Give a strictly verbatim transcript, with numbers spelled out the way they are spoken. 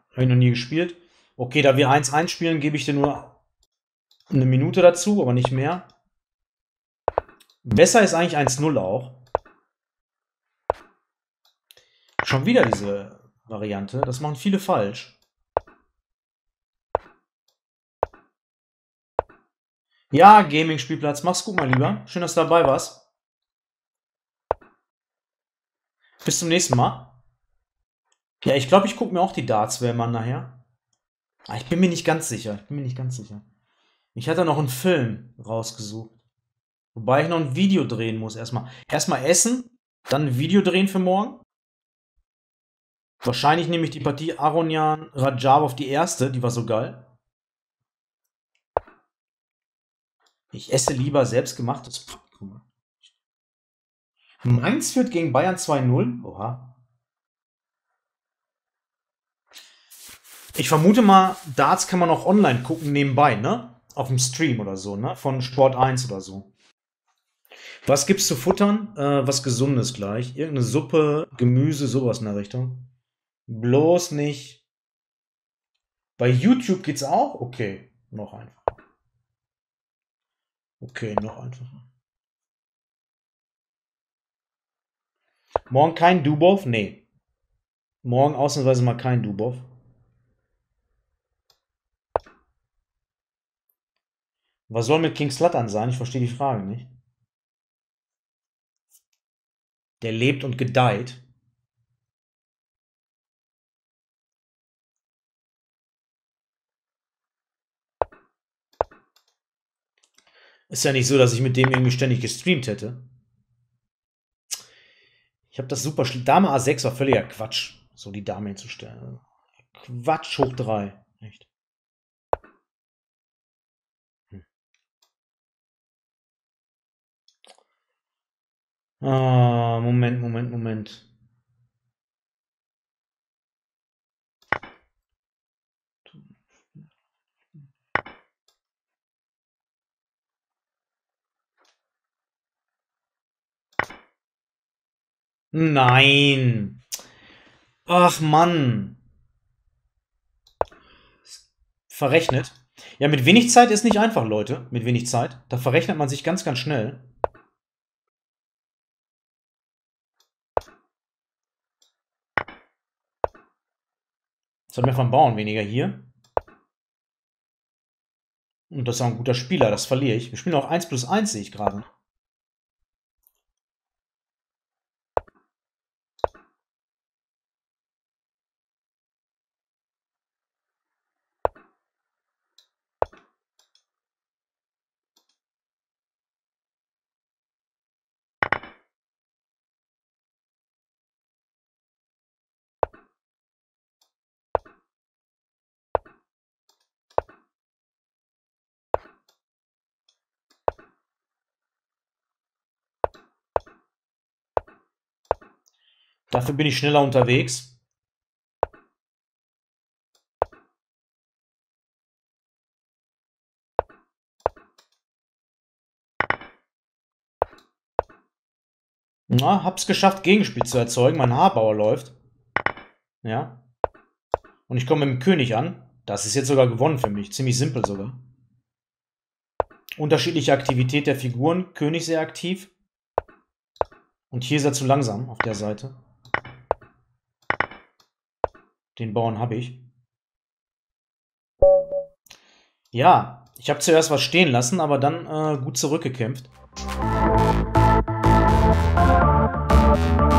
Habe ich noch nie gespielt. Okay, da wir eins eins spielen, gebe ich dir nur eine Minute dazu, aber nicht mehr. Besser ist eigentlich eins null auch. Schon wieder diese Variante. Das machen viele falsch. Ja, Gaming-Spielplatz. Mach's gut, mein Lieber. Schön, dass du dabei warst. Bis zum nächsten Mal. Ja, ich glaube, ich gucke mir auch die Darts-W M an nachher. Ah, ich bin mir nicht ganz sicher. Ich bin mir nicht ganz sicher. Ich hatte noch einen Film rausgesucht. Wobei ich noch ein Video drehen muss erstmal. Erstmal essen, dann ein Video drehen für morgen. Wahrscheinlich nehme ich die Partie Aronian Radjabov, die erste, die war so geil. Ich esse lieber selbstgemachtes Popcorn. Mainz führt gegen Bayern zwei null. Oha. Ich vermute mal, Darts kann man auch online gucken nebenbei, ne? Auf dem Stream oder so, ne? Von Sport eins oder so. Was gibt's zu futtern? Äh, was Gesundes gleich. Irgendeine Suppe, Gemüse, sowas in der Richtung. Bloß nicht. Bei YouTube geht's auch? Okay, noch einfacher. Okay, noch einfacher. Morgen kein Dubov? Nee. Morgen ausnahmsweise mal kein Dubov. Was soll mit King Slatan sein? Ich verstehe die Frage nicht. Der lebt und gedeiht. Ist ja nicht so, dass ich mit dem irgendwie ständig gestreamt hätte. Ich habe das super schlimm. Dame A sechs war völliger Quatsch, so die Dame hinzustellen. Quatsch hoch drei. Echt. Hm. Ah, Moment, Moment, Moment. Nein. Ach Mann. Verrechnet. Ja, mit wenig Zeit ist nicht einfach, Leute. Mit wenig Zeit. Da verrechnet man sich ganz, ganz schnell. Jetzt hat mir vom Bauern weniger hier. Und das ist auch ein guter Spieler, das verliere ich. Wir spielen auch eins plus eins, sehe ich gerade. Dafür bin ich schneller unterwegs. Na, hab's geschafft, Gegenspiel zu erzeugen. Mein Haarbauer läuft. Ja. Und ich komme mit dem König an. Das ist jetzt sogar gewonnen für mich. Ziemlich simpel sogar. Unterschiedliche Aktivität der Figuren. König sehr aktiv. Und hier ist er zu langsam auf der Seite. Den Bauern habe ich. Ja, ich habe zuerst was stehen lassen, aber dann äh, gut zurückgekämpft.